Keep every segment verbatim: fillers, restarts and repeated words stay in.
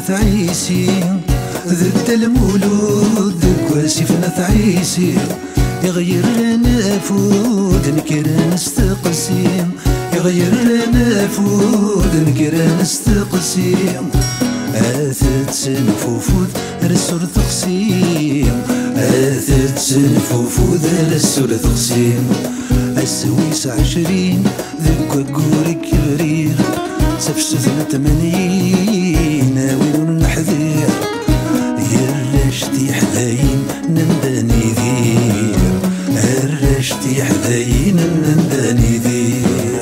عيسي ذد المولود ذك واسفنا عيسي يغير لنا فود نكرا نستقسيم يغير لنا فود نكرا نستقسيم آثت سنفوفود رسول تقسيم آثت سنفوفود رسول تقسيم السويس عشرين ذك وقوري كبرير سفسفنا تمانين وين نحذير يرشتي حذاين ننداني ذير الرشتي حذاين ننداني ذير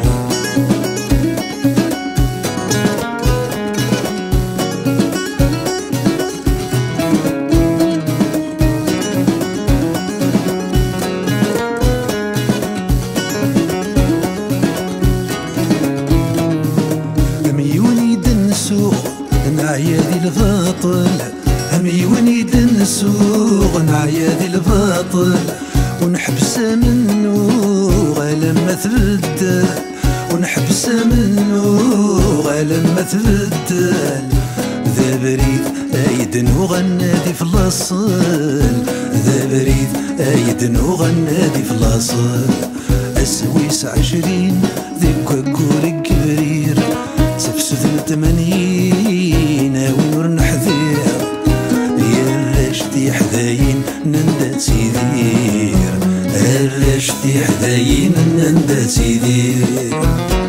عيادي الباطل همي ونيد نسوق نعيادي الباطل ونحبس منه غالا ما تبدل ونحبس منه غالا ما تبدل ذا بريد ايدن وغنادي في الاصل ذا بريد ايدن وغنادي في الاصل السويس عشرين ذيك وقوري كبرير سفسف الثمانين وين نحذير يرشتي حذاين نندا تيذير الرشتي حذاين نندا تيذير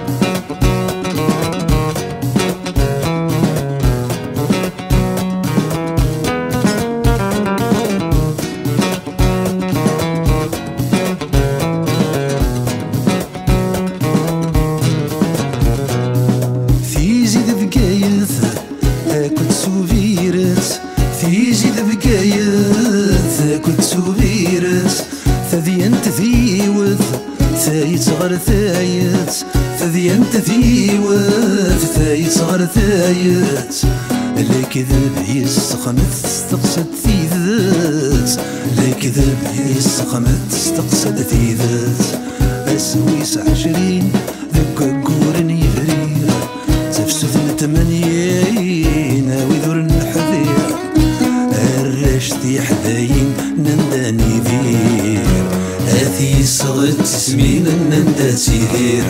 كنت سوفيرت في جيد بكايت كنت سوفيرت ثذي انت ذيوث ثايت غير ثايت ثذي انت ذيوث ثايت غير ثايت لا كذب يسخمت استقصد ثيذت لا كذب يسخمت استقصد ثيذت السويس عشرين ذك قورن يفرير تفسفنا تمانين ويذور الحذير الرشتي حذاين ننداني ذير هذي صغت سمين نندا تيذير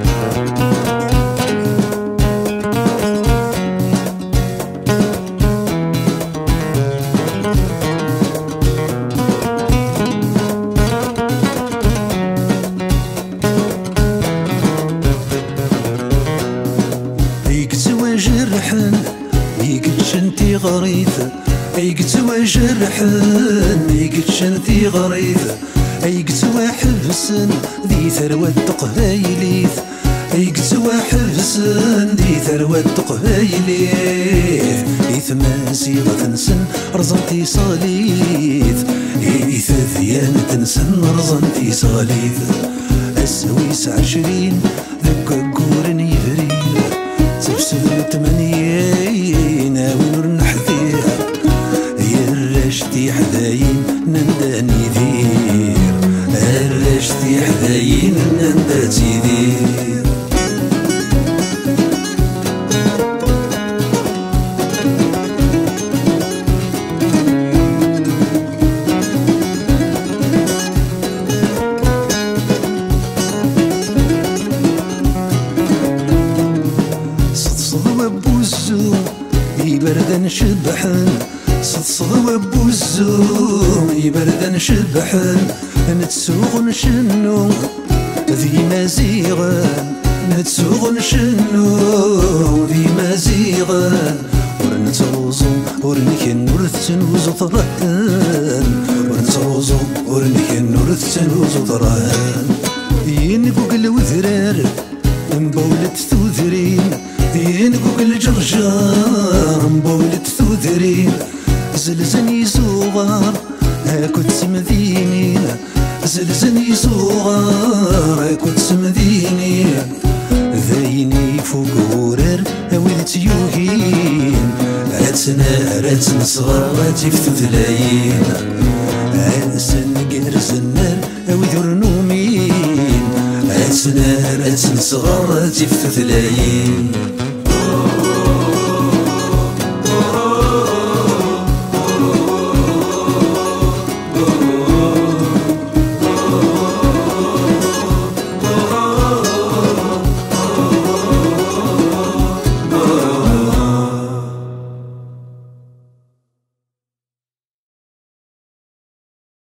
جرحن يقتش انتي غريثة يقتوى جرحن يقتش انتي غريثة يقتوى حبسن ذي ثروة تقهايليث يقتوى حبسن ذي ثروة تقهايليث إثماسي غتنسن رزنتي صاليث إيث ثيانة تنسن رزنتي صاليث السويس عشرين ذك قورن يفرير سبسل تمانين ونور نحذير يرشتي حذاين ننداني ذير الرشتي حذاين نندا تيذير يبردن شبحن صدصد وبوزو يبردن شبحن نتسوق نشنو ذي مزيغن نتسوق نشنو ذي مزيغن ورنتروزو ورنكن ورثن وزطرهن ورنتروزو ورنكن ورثن وزطرهن ينفوق الوذرار مبولة ثوذرين ينقوق الجرجار مبولة ثوذرين زلزني زوغار هاكو تسمذيني زلزني زوغار هاكو تسمذيني ذايني فوق ورر هاويلت يوهين عتنا راتن صغار راتي في ثلاثين عاسن قرز النار هاوي نومين عتنا راتن صغار راتي في ثلاثين